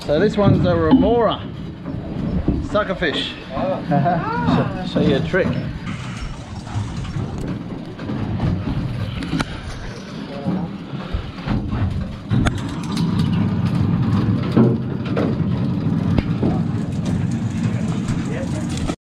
So this one's a Remora Suckerfish. Show you a trick.